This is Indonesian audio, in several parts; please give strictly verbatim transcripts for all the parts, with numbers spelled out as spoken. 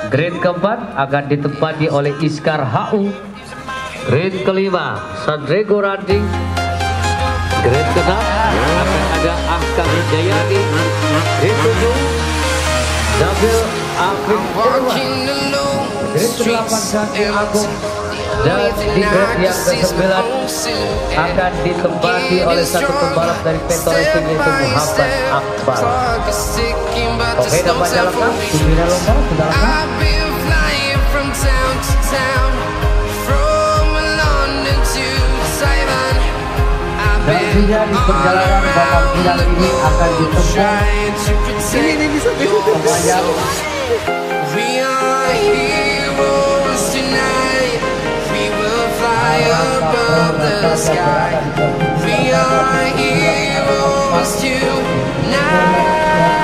Grade keempat akan ditempati oleh Iskar H U. Grade kelima Sandrego Ranting. Grade keenam akan ada Angka Hidayati. Grade tujuh Dabil Afif Irwan. Grade kedelapan Ganti Agung. Dan di grade yang kesembilan akan ditempati oleh satu pembalap dari Peto Racing yaitu Muhammad Akbar. Oke, dapatnya lengkap, pimpinan lomba sudah lengkap. Dan juga di perjalanan babak final ini akan ditempuh ini ini bisa pembayar. We are heroes tonight. We will fly above the sky. We are heroes tonight.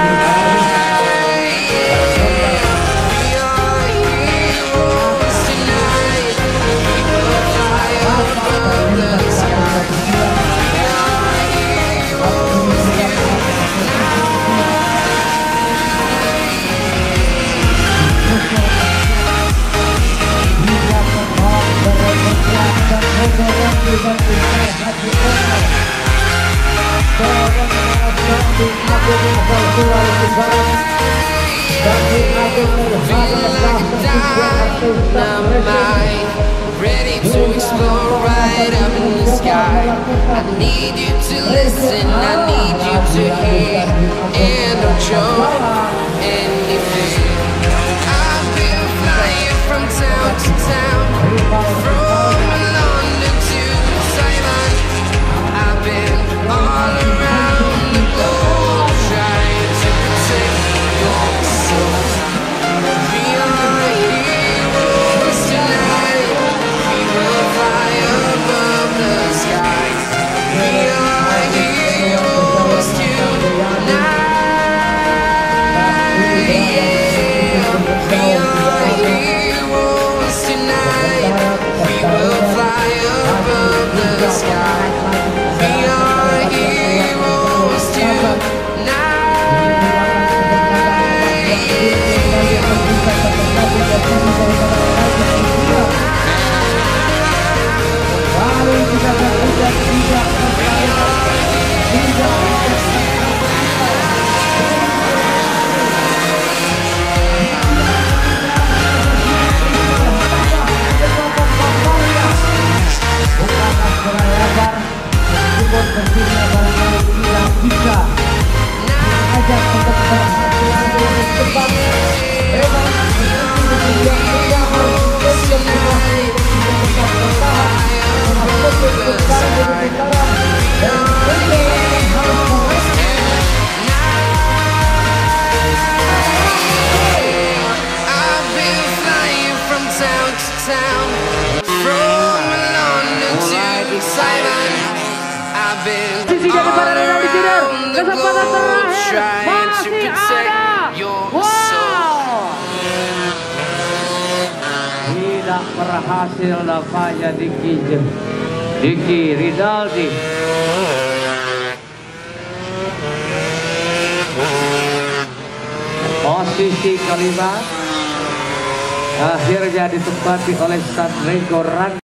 Ready to explore right up in the sky. I need you to listen, I need you to hear, and don't show anything. I've been flying from town to town, from London to Taiwan. I've been all around the globe trying to protect your soul. We are heroes tonight. We will fly above the sky. We are heroes tonight. Yeah. We are heroes tonight. We will fly above the sky. We are heroes tonight. Sisinya di para dari leader, kesempatan terakhir masih ada. Wow, tidak berhasil nampaknya Diki Diki Rinaldi. Posisi kelima akhirnya ditempati oleh Sandrego Ranting.